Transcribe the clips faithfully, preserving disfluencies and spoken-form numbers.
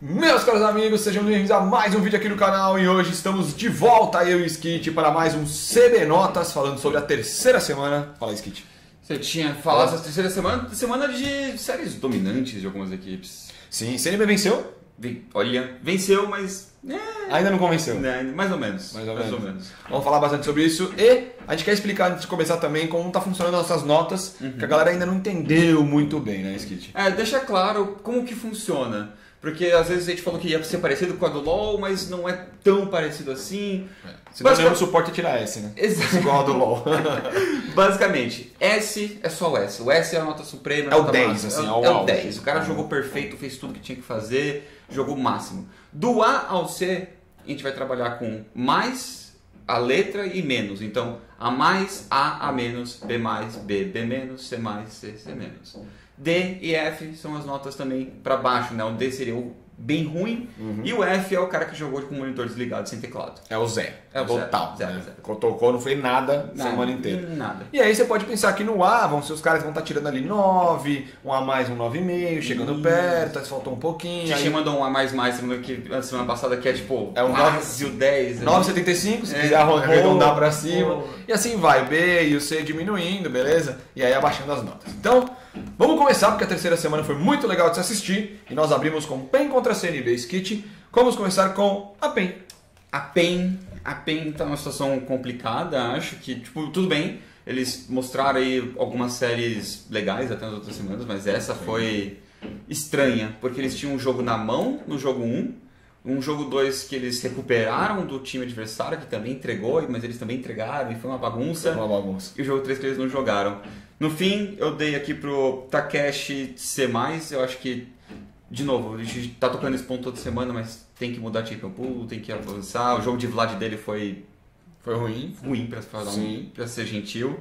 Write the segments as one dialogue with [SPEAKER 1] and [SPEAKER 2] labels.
[SPEAKER 1] Meus caros amigos, sejam bem-vindos a mais um vídeo aqui no canal e hoje estamos de volta, eu e o Skit, para mais um C B Notas, falando sobre a terceira semana. Fala aí, Skit.
[SPEAKER 2] Você tinha falado essa terceira semana, semana de séries dominantes de algumas equipes.
[SPEAKER 1] Sim, C N B venceu?
[SPEAKER 2] Olha, venceu, mas... É,
[SPEAKER 1] ainda não convenceu.
[SPEAKER 2] Né, mais ou menos.
[SPEAKER 1] Mais ou,
[SPEAKER 2] mais
[SPEAKER 1] menos.
[SPEAKER 2] ou menos.
[SPEAKER 1] Vamos falar bastante sobre isso e a gente quer explicar antes de começar também como está funcionando as nossas notas, uhum. que a galera ainda não entendeu muito bem, né, Skit?
[SPEAKER 2] É, deixa claro como que funciona. Porque às vezes a gente falou que ia ser parecido com a do LoL, mas não é tão parecido assim.
[SPEAKER 1] É. Se não der o suporte é tirar S, né?
[SPEAKER 2] Exato.
[SPEAKER 1] Igual a do LoL.
[SPEAKER 2] Basicamente, S é só o S. O S é a nota suprema.
[SPEAKER 1] É o
[SPEAKER 2] nota
[SPEAKER 1] dez,
[SPEAKER 2] máxima.
[SPEAKER 1] assim,
[SPEAKER 2] é,
[SPEAKER 1] ao
[SPEAKER 2] é o
[SPEAKER 1] auge.
[SPEAKER 2] dez. O cara é. jogou perfeito, fez tudo que tinha que fazer, jogou o máximo. Do A ao C, a gente vai trabalhar com mais a letra e menos. Então, A mais, A, A menos, B mais, B, B menos, C mais, C, C menos. D e F são as notas também para baixo, né? O D seria o bem ruim, uhum. e o F é o cara que jogou com o monitor desligado, sem teclado.
[SPEAKER 1] É o zero.
[SPEAKER 2] É o
[SPEAKER 1] total.
[SPEAKER 2] Zero,
[SPEAKER 1] né?
[SPEAKER 2] zero.
[SPEAKER 1] Quando tocou não foi nada,
[SPEAKER 2] nada
[SPEAKER 1] semana inteira.
[SPEAKER 2] Nada.
[SPEAKER 1] E aí você pode pensar que no A, vão ser os caras que vão estar tirando ali nove, um A mais, um nove vírgula cinco, chegando Isso. perto, aí faltou um pouquinho.
[SPEAKER 2] A gente
[SPEAKER 1] aí...
[SPEAKER 2] mandou um A mais mais semana, que, semana passada que é tipo
[SPEAKER 1] é um
[SPEAKER 2] quase o dez.
[SPEAKER 1] nove vírgula setenta e cinco, se
[SPEAKER 2] é,
[SPEAKER 1] quiser arredondar pra cima.
[SPEAKER 2] Oh.
[SPEAKER 1] E assim vai, B e o C diminuindo, beleza? E aí abaixando as notas. Então, vamos começar, porque a terceira semana foi muito legal de se assistir. E nós abrimos com P E N contra C N B Skit. Vamos começar com a P E N.
[SPEAKER 2] A P E N, a P E N tá numa situação complicada, acho que, tipo, tudo bem. Eles mostraram aí algumas séries legais até nas outras semanas, mas essa foi estranha, porque eles tinham um jogo na mão no jogo um, um jogo dois que eles recuperaram do time adversário, que também entregou, mas eles também entregaram e foi uma bagunça.
[SPEAKER 1] Foi uma bagunça.
[SPEAKER 2] E o jogo três que eles não jogaram. No fim, eu dei aqui pro Takeshi C mais, eu acho que, de novo, a gente tá tocando esse ponto toda semana, mas tem que mudar Champion Pool, tem que avançar. O jogo de Vlad dele foi...
[SPEAKER 1] Foi ruim.
[SPEAKER 2] Ruim, pra, falar um, pra ser gentil.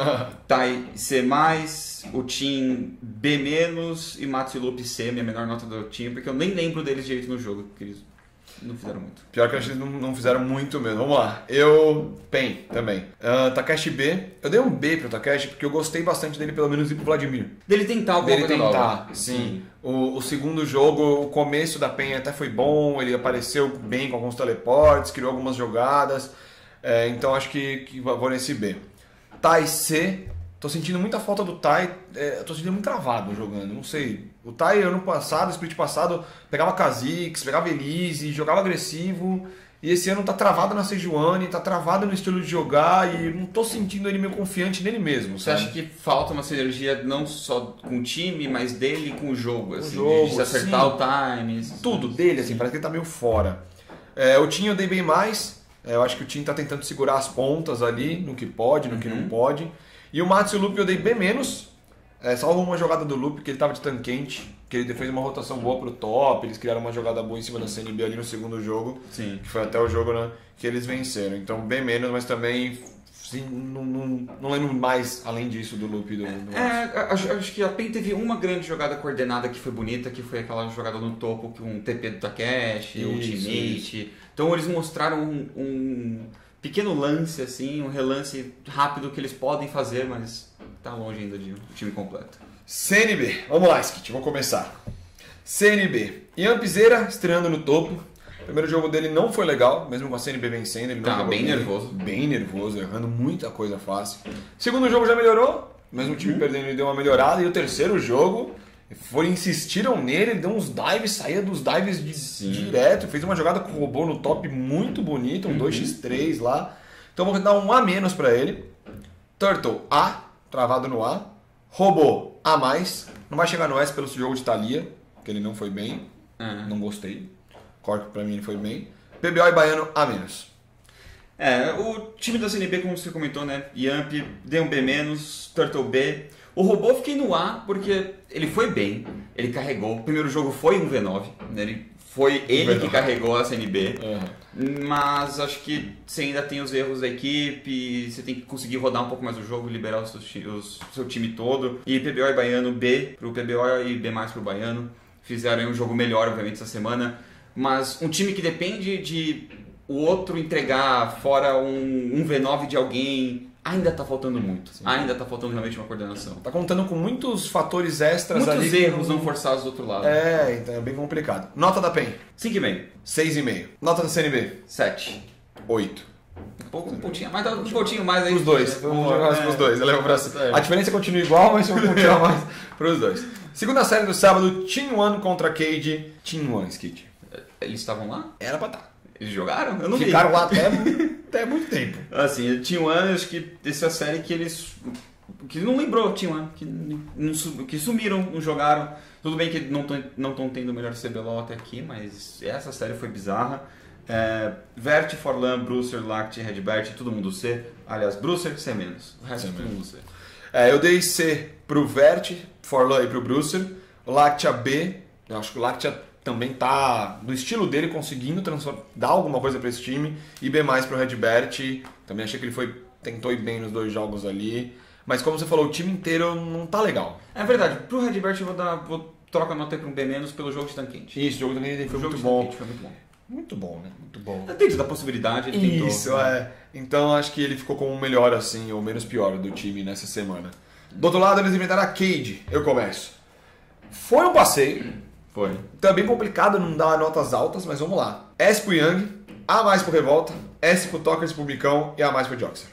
[SPEAKER 2] Tai C mais, o Team B menos e Matsuloop C, minha menor nota do time, porque eu nem lembro deles direito no jogo, porque eles não fizeram muito.
[SPEAKER 1] Pior que eles não, não fizeram muito mesmo. Vamos lá. Eu... P E N também. Uh, Takeshi B. Eu dei um B pro Takeshi porque eu gostei bastante dele, pelo menos, ir pro Vladimir.
[SPEAKER 2] Dele tentar alguma
[SPEAKER 1] Dele
[SPEAKER 2] coisa
[SPEAKER 1] tentar,
[SPEAKER 2] nova.
[SPEAKER 1] sim. O, o segundo jogo, o começo da P E N até foi bom, ele apareceu bem com alguns teleportes, criou algumas jogadas. É, então acho que, que vou nesse B. Tai C. Tô sentindo muita falta do Tai. É, tô sentindo muito travado jogando. Não sei. O Tai ano passado, split passado, pegava Kha'Zix, pegava Elise, jogava agressivo. E esse ano tá travado na Sejuani, tá travado no estilo de jogar e não tô sentindo ele meio confiante nele mesmo.
[SPEAKER 2] Você
[SPEAKER 1] sabe?
[SPEAKER 2] acha que falta uma sinergia não só com o time, mas dele com o jogo? Assim,
[SPEAKER 1] o jogo,
[SPEAKER 2] de se acertar
[SPEAKER 1] sim.
[SPEAKER 2] o time.
[SPEAKER 1] Tudo dele, assim, parece que ele tá meio fora. É, o Tim eu dei bem mais. É, eu acho que o Tim tá tentando segurar as pontas ali, no que pode, no uhum. que não pode. E o Matsu Loop eu dei bem menos. É, salvo uma jogada do Loop, que ele tava de tanque quente, que ele fez uma rotação boa pro top, eles criaram uma jogada boa em cima da C N B ali no segundo jogo,
[SPEAKER 2] Sim.
[SPEAKER 1] que foi até o jogo, né, que eles venceram. Então bem menos, mas também sim, não, não, não lembro mais além disso do Loop do, do
[SPEAKER 2] é, acho, acho que a P E N teve uma grande jogada coordenada que foi bonita, que foi aquela jogada no topo com um T P do Takeshi, o Ultimate. Então eles mostraram um, um pequeno lance, assim, um relance rápido que eles podem fazer, mas tá longe ainda de um time completo.
[SPEAKER 1] C N B, vamos lá, Skit, vamos começar. C N B, Yampzeira estreando no topo. O primeiro jogo dele não foi legal, mesmo com a C N B vencendo. Ele não
[SPEAKER 2] tá bem
[SPEAKER 1] bem,
[SPEAKER 2] nervoso.
[SPEAKER 1] Bem nervoso, errando muita coisa fácil. Segundo jogo já melhorou, mesmo o time uhum. perdendo ele deu uma melhorada. E o terceiro jogo, foram, insistiram nele, ele deu uns dives, saía dos dives de, direto. Fez uma jogada com o robô no top muito bonita, um uhum. dois contra três lá. Então vou dar um A menos pra ele. Turtle, A, travado no A. Robô, A mais. Não vai chegar no S pelo jogo de Thalia, que ele não foi bem. Uhum. Não gostei. Cork pra mim ele foi bem. P B O e Baiano, A menos.
[SPEAKER 2] É, o time da C N B, como você comentou, né? Yamp, deu um B menos, Turtle B. O robô eu fiquei no A porque ele foi bem, ele carregou. O primeiro jogo foi um V nove, né? Ele foi ele que carregou a C N B. Uhum. Mas acho que você ainda tem os erros da equipe, você tem que conseguir rodar um pouco mais o jogo, liberar o seu, os, seu time todo. E P B O e Baiano B pro P B O e B mais pro Baiano. Fizeram um jogo melhor, obviamente, essa semana. Mas um time que depende de o outro entregar fora um, um V nove de alguém ainda tá faltando muito. Sim. Ainda tá faltando realmente uma coordenação.
[SPEAKER 1] Tá contando com muitos fatores extras
[SPEAKER 2] Muitos
[SPEAKER 1] ali.
[SPEAKER 2] Muitos erros não forçados do outro lado.
[SPEAKER 1] É, então é bem complicado. Nota da P E N?
[SPEAKER 2] cinco vírgula cinco.
[SPEAKER 1] seis vírgula cinco. Nota da C N B?
[SPEAKER 2] sete.
[SPEAKER 1] oito.
[SPEAKER 2] Um pouco, um pontinho mais, um pontinho mais aí.
[SPEAKER 1] Os dois. Vamos jogar mais pros dois. Eu levo pra... A diferença continua igual, mas eu vou tirar mais pros dois. Segunda série do sábado, Team One contra Cade. Team One, Skit.
[SPEAKER 2] Eles estavam lá?
[SPEAKER 1] Era pra estar.
[SPEAKER 2] Eles jogaram? Eu não
[SPEAKER 1] Ficaram
[SPEAKER 2] vi.
[SPEAKER 1] lá até, até muito tempo.
[SPEAKER 2] Assim, Team One, acho que essa série que eles... que não lembrou Team One, que, não, que sumiram, não jogaram. Tudo bem que não estão não tendo o melhor C B L O L até aqui, mas essa série foi bizarra. É, Vert, Forlan, Brucer, Lact, Redbert, todo mundo C. Aliás, Brucer, C menos. O resto
[SPEAKER 1] C
[SPEAKER 2] todo mundo C.
[SPEAKER 1] É, eu dei C pro Vert, Forlan e pro Brucer. O Lactia B, eu acho que o Lactia também tá, no estilo dele, conseguindo dar alguma coisa para esse time. E B mais pro Redbert, também achei que ele foi, tentou ir bem nos dois jogos ali. Mas como você falou, o time inteiro não tá legal.
[SPEAKER 2] É verdade, pro Redbert eu vou dar, vou trocar a nota para um B menos pelo jogo de Tanquente.
[SPEAKER 1] Isso, o jogo de Tanquente foi, muito bom. foi muito bom. Muito bom, né? Muito bom.
[SPEAKER 2] Dentro da possibilidade, ele tentou.
[SPEAKER 1] Isso, é. Então acho que ele ficou como o melhor, assim, ou menos pior do time nessa semana. Do outro lado, eles inventaram a Cade. Eu começo. Foi um passeio.
[SPEAKER 2] Foi.
[SPEAKER 1] Então é bem complicado não dar notas altas, mas vamos lá. S pro Young, A mais pro Revolta, S pro Tokers pro Bicão e A mais pro Joxer.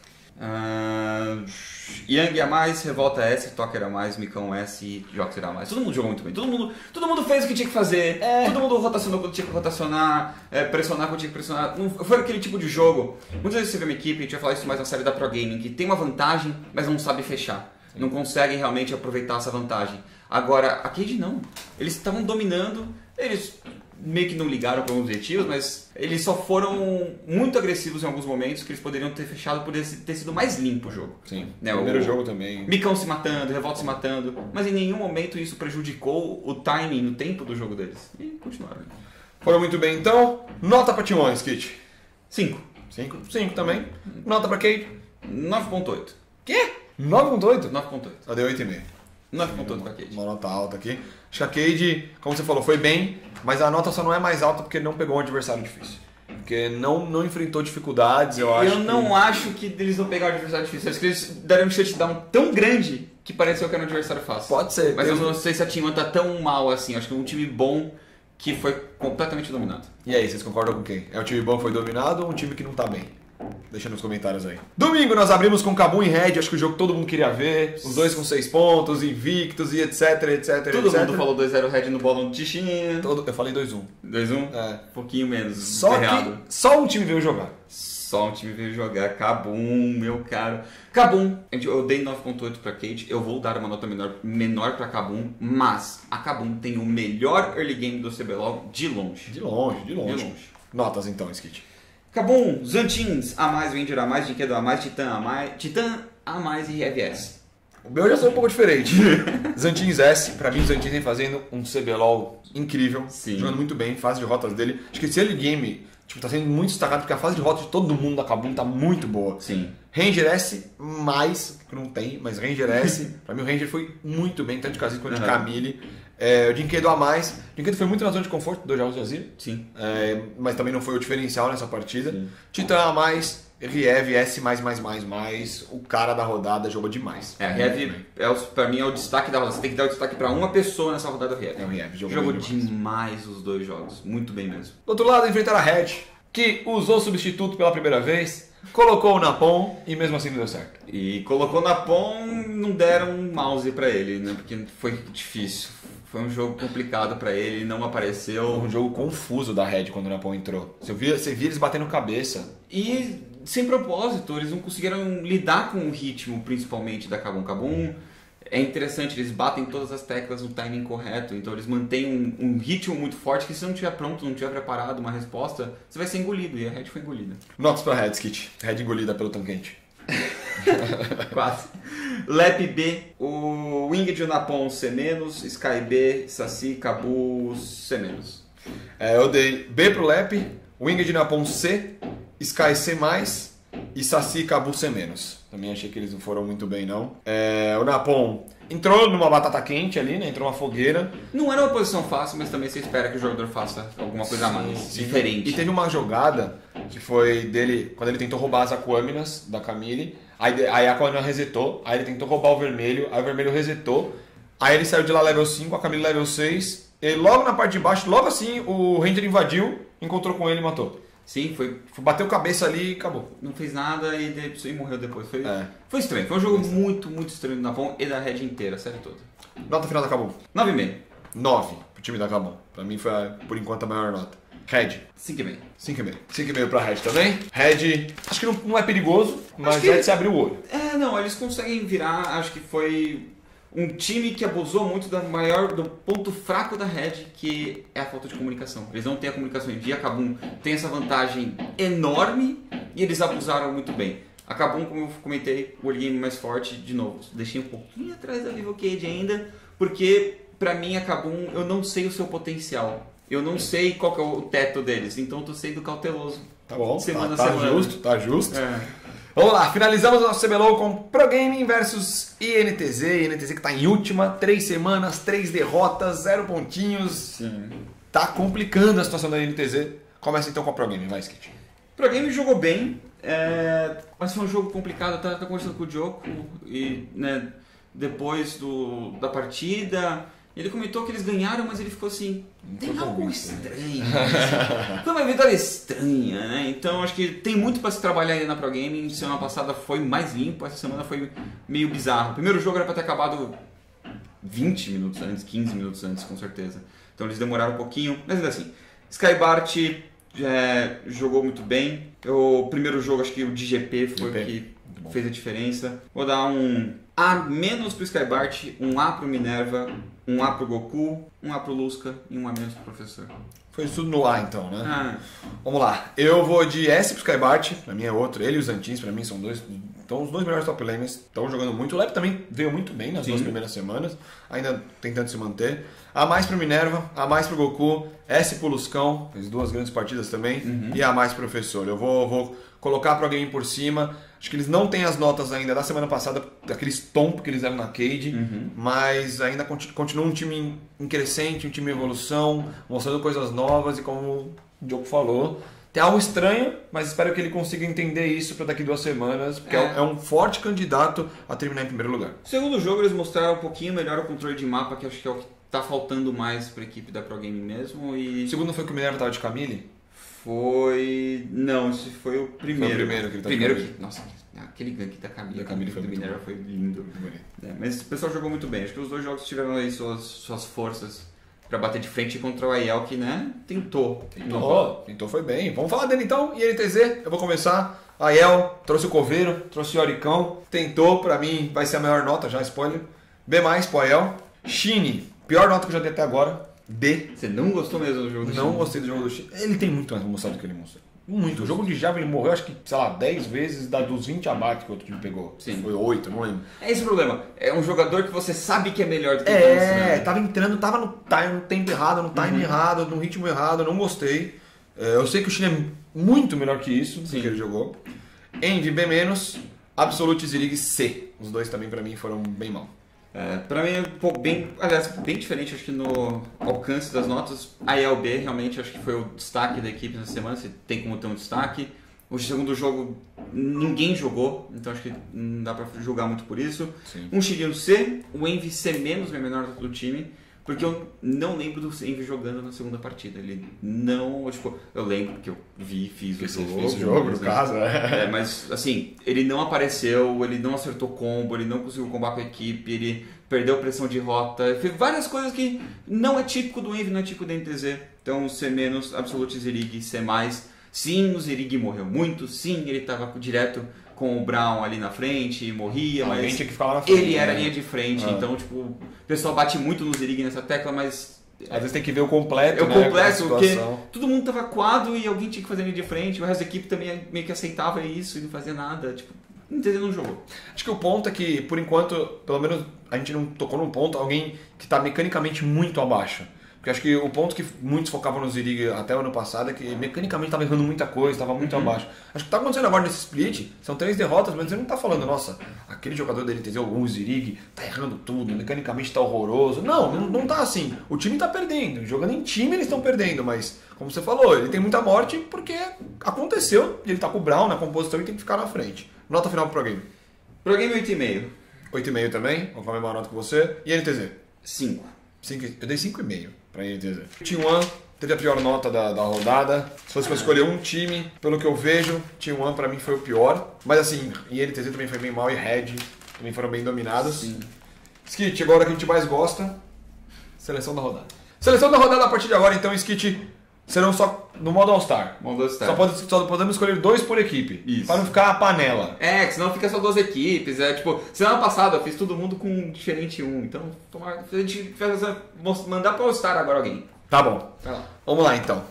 [SPEAKER 2] Uh, Young A mais, Revolta S, Toker A mais, Micão S e Joxer A mais. Todo mundo jogou muito bem. Todo mundo, todo mundo fez o que tinha que fazer. É. Todo mundo rotacionou quando tinha que rotacionar, é, pressionar quando tinha que pressionar. Não, foi aquele tipo de jogo. Muitas vezes você vê uma equipe, a gente vai falar isso mais na série da Pro Gaming, que tem uma vantagem, mas não sabe fechar. Sim. Não conseguem realmente aproveitar essa vantagem. Agora, a Cade não. Eles estavam dominando, eles meio que não ligaram para os objetivos, mas eles só foram muito agressivos em alguns momentos que eles poderiam ter fechado por ter sido mais limpo o jogo.
[SPEAKER 1] Sim,
[SPEAKER 2] né?
[SPEAKER 1] O primeiro
[SPEAKER 2] o
[SPEAKER 1] jogo também.
[SPEAKER 2] Micão se matando, Revolta se matando, mas em nenhum momento isso prejudicou o timing, o tempo do jogo deles. E continuaram.
[SPEAKER 1] Foram muito bem, então. Nota para Team One, Skit.
[SPEAKER 2] cinco.
[SPEAKER 1] cinco? cinco também. Nota para Cade?
[SPEAKER 2] nove ponto oito.
[SPEAKER 1] Quê? nove ponto oito?
[SPEAKER 2] nove ponto oito.
[SPEAKER 1] Eu dei oito vírgula cinco.
[SPEAKER 2] nove ponto oito para a Cade.
[SPEAKER 1] Uma nota alta aqui. Acho que a Cade, como você falou, foi bem, mas a nota só não é mais alta porque não pegou um adversário difícil. Porque não, não enfrentou dificuldades, eu acho.
[SPEAKER 2] Eu não
[SPEAKER 1] que...
[SPEAKER 2] acho que eles vão pegar um adversário difícil. Acho que eles deram um shutdown tão grande que pareceu que era um adversário fácil.
[SPEAKER 1] Pode ser.
[SPEAKER 2] Mas eu
[SPEAKER 1] eu
[SPEAKER 2] não sei se a Team One tá tão mal assim. Acho que é um time bom que foi completamente dominado.
[SPEAKER 1] E aí, vocês concordam com quem? É um time bom que foi dominado ou um time que não tá bem? Deixa nos comentários aí. Domingo nós abrimos com Kabum e Red, acho que o jogo que todo mundo queria ver. Os dois com seis pontos, invictos e etc, etc,
[SPEAKER 2] Todo
[SPEAKER 1] etcétera.
[SPEAKER 2] mundo falou dois a zero Red no bolão do Tichinha.
[SPEAKER 1] Todo... Eu falei dois a um.
[SPEAKER 2] dois a um?
[SPEAKER 1] É.
[SPEAKER 2] Um pouquinho menos.
[SPEAKER 1] Só
[SPEAKER 2] errado.
[SPEAKER 1] que só um time veio jogar.
[SPEAKER 2] Só um time veio jogar. Kabum, meu caro. Kabum, eu dei nove ponto oito pra Cade. Eu vou dar uma nota menor, menor pra Kabum, mas a Kabum tem o melhor early game do C B L O L de longe.
[SPEAKER 1] De longe, de longe.
[SPEAKER 2] De longe.
[SPEAKER 1] Notas então, Skit.
[SPEAKER 2] Kabum, Zantins A mais, Ranger A mais, Dinquedo A mais, Titã A mais, Titã A mais e R S.
[SPEAKER 1] O meu já sou um pouco diferente. Zantins S, pra mim o Zantins vem fazendo um C B L O L incrível.
[SPEAKER 2] Sim.
[SPEAKER 1] Jogando muito bem, fase de rotas dele. Acho que esse early game tipo, tá sendo muito destacado porque a fase de rota de todo mundo da Kabum tá muito boa.
[SPEAKER 2] Sim.
[SPEAKER 1] Ranger S, mais, que não tem, mas Ranger S, pra mim o Ranger foi muito bem, tanto de Casinho quanto de
[SPEAKER 2] Uhum.
[SPEAKER 1] Camille. É, o Dinquedo A mais. O Dinquedo foi muito na zona de conforto, dois jogos de Azir.
[SPEAKER 2] Sim.
[SPEAKER 1] É, mas também não foi o diferencial nessa partida.
[SPEAKER 2] Sim.
[SPEAKER 1] Titã A mais, Riev S mais, mais, mais, mais. O cara da rodada jogou demais.
[SPEAKER 2] É, a Riev, é o, pra mim, é o destaque da rodada. Você tem que dar o destaque pra uma pessoa nessa rodada do Riev.
[SPEAKER 1] É o Riev, jogou,
[SPEAKER 2] Jogou
[SPEAKER 1] bem demais.
[SPEAKER 2] demais os dois jogos. Muito bem mesmo.
[SPEAKER 1] Do outro lado, enfrentaram a Red, que usou o substituto pela primeira vez, colocou o Napom e mesmo assim não deu certo.
[SPEAKER 2] E colocou na P O M, não deram um mouse pra ele, né? Porque foi difícil. Foi um jogo complicado pra ele, não apareceu.
[SPEAKER 1] Foi um jogo confuso da Red quando o Napom entrou. Você via, você via eles batendo cabeça.
[SPEAKER 2] E sem propósito, eles não conseguiram lidar com o ritmo, principalmente da Kabum Kabum. É interessante, eles batem todas as teclas no timing correto, então eles mantêm um, um ritmo muito forte que se não estiver pronto, não tiver preparado uma resposta, você vai ser engolido, e a Red foi engolida.
[SPEAKER 1] Notas pra Red, Skit. Red engolida pelo Tanquente.
[SPEAKER 2] Quase. Lep B, o Winged Napom C-, Sky B, Saci, Cabu C-.
[SPEAKER 1] É, eu dei B pro Lep, Winged Napom C, Sky C+, e Saci e Cabu C-. Também achei que eles não foram muito bem, não. É, o Napom entrou numa batata quente ali, né? Entrou numa fogueira.
[SPEAKER 2] Não era uma posição fácil, mas também você espera que o jogador faça alguma coisa a mais,
[SPEAKER 1] Sim,
[SPEAKER 2] diferente.
[SPEAKER 1] E teve uma jogada que foi dele, quando ele tentou roubar as Aquaminas da Camille, aí, aí a Aquamina resetou, aí ele tentou roubar o vermelho, aí o vermelho resetou, aí ele saiu de lá level cinco, a Camille level seis, e logo na parte de baixo, logo assim, o Ranger invadiu, encontrou com ele e matou.
[SPEAKER 2] Sim, foi.
[SPEAKER 1] Bateu cabeça ali e acabou.
[SPEAKER 2] Não fez nada e, de, e morreu depois. Foi,
[SPEAKER 1] é.
[SPEAKER 2] foi estranho. Foi um jogo muito, muito estranho do Napom e da Red inteira, a série toda.
[SPEAKER 1] Nota final da Kabum.
[SPEAKER 2] nove vírgula cinco.
[SPEAKER 1] nove pro time da Kabum. Pra mim foi, por enquanto, a maior nota. Red.
[SPEAKER 2] cinco vírgula cinco.
[SPEAKER 1] cinco vírgula cinco. cinco vírgula cinco pra Red também. Red, acho que não, não é perigoso, mas
[SPEAKER 2] que...
[SPEAKER 1] Red se abriu o olho.
[SPEAKER 2] É, não, eles conseguem virar, acho que foi um time que abusou muito da maior, do ponto fraco da Red, que é a falta de comunicação. Eles não têm a comunicação em dia, a Kabum tem essa vantagem enorme e eles abusaram muito bem. A Kabum, como eu comentei, o early game mais forte, de novo, deixei um pouquinho atrás da Vivo Cage ainda, porque pra mim a Kabum, eu não sei o seu potencial. Eu não sei qual que é o teto deles, então eu tô sendo cauteloso.
[SPEAKER 1] Tá bom,
[SPEAKER 2] semana
[SPEAKER 1] tá, tá
[SPEAKER 2] a semana.
[SPEAKER 1] justo, tá justo.
[SPEAKER 2] É.
[SPEAKER 1] Vamos lá, finalizamos o nosso C B L O com Pro Gaming versus I N T Z. I N T Z que tá em última, três semanas, três derrotas, zero pontinhos.
[SPEAKER 2] Sim.
[SPEAKER 1] Tá complicando a situação da I N T Z. Começa então com a Pro Gaming, vai, Skit.
[SPEAKER 2] Pro Gaming jogou bem, é... mas foi um jogo complicado. Eu tava conversando com o Diogo e, né, depois do, da partida, ele comentou que eles ganharam, mas ele ficou assim, tem algo estranho. Foi uma vitória estranha, né? Então acho que tem muito para se trabalhar ainda na Pro Gaming. Semana passada foi mais limpo, essa semana foi meio bizarro. O primeiro jogo era para ter acabado vinte minutos antes, quinze minutos antes, com certeza. Então eles demoraram um pouquinho, mas ainda assim. Skybart é, jogou muito bem. O primeiro jogo, acho que o de G P foi o que fez a diferença. Vou dar um A menos pro Skybart, um A pro Minerva, um A pro Goku, um A pro Lusca e um A menos pro Professor.
[SPEAKER 1] Foi tudo no A então, né?
[SPEAKER 2] Ah.
[SPEAKER 1] Vamos lá. Eu vou de S pro Skybart, pra mim é outro. Ele e os Antins, pra mim, são dois. Então, os dois melhores top laners estão jogando muito. O Lep também veio muito bem nas Sim. duas primeiras semanas, ainda tentando se manter. A mais pro Minerva, A mais pro Goku, S pro Luscão, fez duas grandes partidas também, uhum. e A mais pro Professor. Eu vou, vou colocar pro alguém por cima. Acho que eles não têm as notas ainda da semana passada, daquele stomp que eles deram na Cade, uhum. mas ainda continua um time em crescente, um time em evolução, mostrando coisas novas e como o Diogo falou, tem algo estranho, mas espero que ele consiga entender isso para daqui duas semanas, porque é. é um forte candidato a terminar em primeiro lugar.
[SPEAKER 2] Segundo jogo, eles mostraram um pouquinho melhor o controle de mapa, que acho que é o que tá faltando mais para a equipe da Pro Gaming mesmo. E...
[SPEAKER 1] O segundo foi que o Minerva tava de Camille?
[SPEAKER 2] Foi... Não, esse foi o primeiro.
[SPEAKER 1] Foi o primeiro que ele tá
[SPEAKER 2] primeiro
[SPEAKER 1] de
[SPEAKER 2] que... Nossa, aquele gank da Camille,
[SPEAKER 1] da Camille foi
[SPEAKER 2] do Minerva foi lindo. É, mas o pessoal jogou muito bem. Acho que os dois jogos tiveram aí suas, suas forças para bater de frente contra o Aiel, que, né, tentou.
[SPEAKER 1] Tentou, tentou, foi bem. Vamos falar dele então, I N T Z, eu vou começar. Aiel, trouxe o Coveiro, trouxe o Oricão, tentou, pra mim vai ser a maior nota, já spoiler. B mais pro Aiel. Shine, pior nota que eu já dei até agora, D.
[SPEAKER 2] Você não gostou mesmo do jogo do Shine?
[SPEAKER 1] Não gostei do jogo do Shine. Ele tem muito mais pra mostrar do que ele mostrou. Muito. O jogo de Java ele morreu, acho que, sei lá, dez vezes da, dos vinte abates que o outro time pegou.
[SPEAKER 2] Sim.
[SPEAKER 1] Foi oito, não lembro.
[SPEAKER 2] É esse o problema. É um jogador que você sabe que é melhor do que
[SPEAKER 1] É,
[SPEAKER 2] você, né?
[SPEAKER 1] tava entrando, tava no, time, no tempo errado, no time uhum. errado, no ritmo errado, não gostei. É, eu sei que o Chile é muito melhor que isso, do que ele jogou. Envy B-, Absolute Zirig C. Os dois também pra mim foram bem mal.
[SPEAKER 2] É, pra mim, pô, bem, aliás, bem diferente, acho que no alcance das notas. A E L B realmente acho que foi o destaque da equipe nessa semana, se tem como ter um destaque. O segundo jogo ninguém jogou, então acho que não dá pra julgar muito por isso. Sim. Um Shiryu C, o Envy C-, o menor do time, porque eu não lembro do Envy jogando na segunda partida. Ele não, tipo, eu lembro que eu vi, fiz o jogo.
[SPEAKER 1] Fez o jogo, no caso,
[SPEAKER 2] é. é. Mas, assim, ele não apareceu, ele não acertou combo, ele não conseguiu combar com a equipe, ele perdeu pressão de rota, fez várias coisas que não é típico do Envy, não é típico do N T Z. Então, C-, Absolute Zirig, C+. Sim, o Zirig morreu muito, sim, ele estava direto com o Brown ali na frente e morria,
[SPEAKER 1] Alguém
[SPEAKER 2] mas
[SPEAKER 1] tinha que ficar lá na frente,
[SPEAKER 2] ele era
[SPEAKER 1] né?
[SPEAKER 2] linha de frente,
[SPEAKER 1] ah.
[SPEAKER 2] então, tipo, o pessoal bate muito no Zirig nessa tecla, mas...
[SPEAKER 1] Às vezes tem que ver o completo,
[SPEAKER 2] é o
[SPEAKER 1] né,
[SPEAKER 2] completo, porque todo mundo tava coado e alguém tinha que fazer linha de frente, o resto da equipe também meio que aceitava isso e não fazia nada, tipo, não entendeu no jogo.
[SPEAKER 1] Acho que o ponto é que, por enquanto, pelo menos a gente não tocou num ponto, alguém que tá mecanicamente muito abaixo. Porque acho que o ponto que muitos focavam no Zirig até o ano passado é que mecanicamente estava errando muita coisa, estava muito uhum. abaixo. Acho que o que está acontecendo agora nesse split são três derrotas, mas você não está falando, nossa, aquele jogador da N T Z, o Zirig, tá errando tudo, mecanicamente está horroroso. Não, não, não tá assim. O time está perdendo. Jogando em time eles estão perdendo, mas como você falou, ele tem muita morte porque aconteceu, ele tá com o Brown na composição e tem que ficar na frente. Nota final pro Pro Game.
[SPEAKER 2] Pro Game oito vírgula cinco.
[SPEAKER 1] oito vírgula cinco também, vou com a mesma nota que você. E N T Z?
[SPEAKER 2] cinco.
[SPEAKER 1] Eu dei cinco vírgula cinco pra N T Z. T um teve a pior nota da, da rodada. Se fosse pra escolher um time, pelo que eu vejo, T um pra mim foi o pior. Mas assim, e N T Z também foi bem mal e Red também foram bem dominados.
[SPEAKER 2] Sim.
[SPEAKER 1] Skit, agora que a gente mais gosta, seleção da rodada. Seleção da rodada a partir de agora, então, Skit, serão só no modo All-Star.
[SPEAKER 2] Modo All-Star.
[SPEAKER 1] Só, pode, só podemos escolher dois por equipe.
[SPEAKER 2] Isso.
[SPEAKER 1] Para não ficar a panela.
[SPEAKER 2] É, que senão fica só duas equipes. É tipo, semana passada eu fiz todo mundo com um diferente um. Então, tomar, a gente vai fazer, mandar para All-Star agora alguém.
[SPEAKER 1] Tá bom.
[SPEAKER 2] Vai lá.
[SPEAKER 1] Vamos lá então.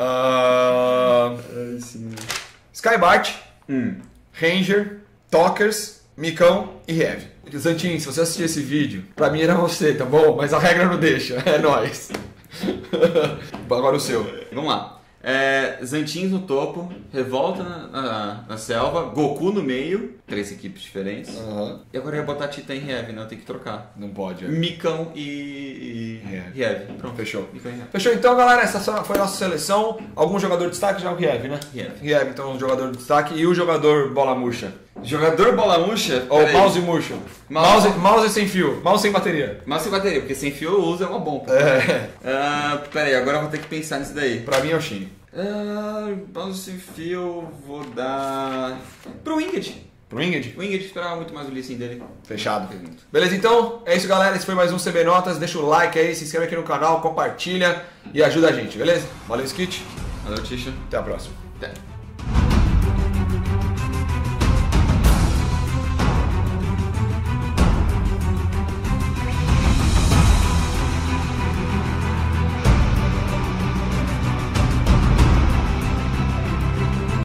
[SPEAKER 1] Uh... Skybart,
[SPEAKER 2] hum.
[SPEAKER 1] Ranger, Talkers, Micão e Heavy. Zantin, se você assistir esse vídeo, pra mim era você, tá bom? Mas a regra não deixa. É nóis. Agora o seu.
[SPEAKER 2] Vamos lá. É, Zantins no topo, Revolta na, na, na selva, Goku no meio, três equipes diferentes.
[SPEAKER 1] Uhum.
[SPEAKER 2] E agora eu ia botar Tita em Heavy, né? Eu tenho que trocar.
[SPEAKER 1] Não pode. É.
[SPEAKER 2] Micão e, e
[SPEAKER 1] Heavy.
[SPEAKER 2] Heavy. Pronto.
[SPEAKER 1] Fechou.
[SPEAKER 2] Micão e Heavy.
[SPEAKER 1] Fechou então, galera. Essa foi a nossa seleção. Algum jogador de destaque já é o Heavy, né?
[SPEAKER 2] Heavy.
[SPEAKER 1] Heavy, então o jogador de destaque. E o jogador bola murcha?
[SPEAKER 2] Jogador bola murcha?
[SPEAKER 1] Ou mouse murcho?
[SPEAKER 2] Mouse.
[SPEAKER 1] Mouse, mouse sem fio. Mouse sem bateria.
[SPEAKER 2] Mouse sem bateria, porque sem fio eu uso é uma bomba.
[SPEAKER 1] É.
[SPEAKER 2] Uh, pera aí, agora eu vou ter que pensar nisso daí.
[SPEAKER 1] Pra mim é o Shin.
[SPEAKER 2] Uh, mouse sem fio, vou dar... Pro Winged.
[SPEAKER 1] Pro Winged?
[SPEAKER 2] O Winged esperava muito mais o leasing dele.
[SPEAKER 1] Fechado. Beleza, então? É isso, galera. Esse foi mais um C B Notas. Deixa o like aí, se inscreve aqui no canal, compartilha e ajuda a gente, beleza? Valeu, Skit.
[SPEAKER 2] Valeu, Tisha.
[SPEAKER 1] Até a próxima.
[SPEAKER 2] Até.